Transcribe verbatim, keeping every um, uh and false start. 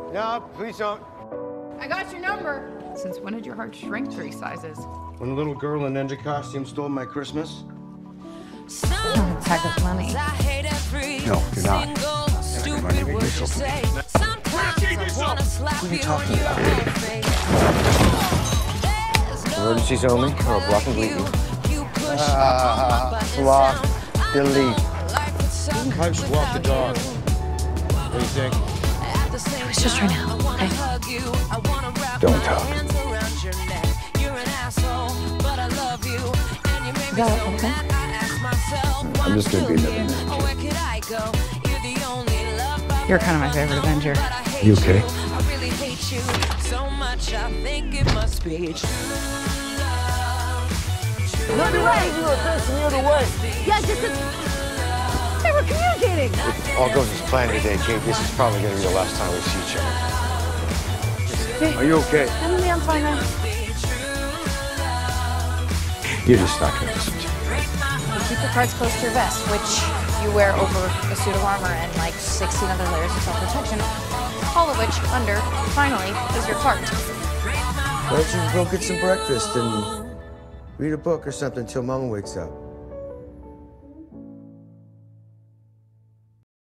No, please don't. I got your number. Since when did your heart shrink three sizes? When a little girl in ninja costume stole my Christmas. I'm a pack of money. No, you're not. You're money to yourself. What are you talking about? Emergencies only, or I'll block and delete you. Uh, block, delete. I just walk the dog. What do you think? I was just trying to help, okay? Don't talk. Is that okay? I'm just gonna be another Avenger. You're kind of my favorite Avenger. You okay? Look away! You were facing the other way. Yeah, just they were communicating. If all goes as planned today, Kate, this is probably gonna be the last time we see each other. Hey. Are you okay? Emily, I'm fine now. You're just not gonna listen to me. You keep your cards close to your vest, which you wear over a suit of armor and like sixteen other layers of self-protection, all of which, under, finally, is your heart. Why don't you go get some breakfast and read a book or something until Mama wakes up?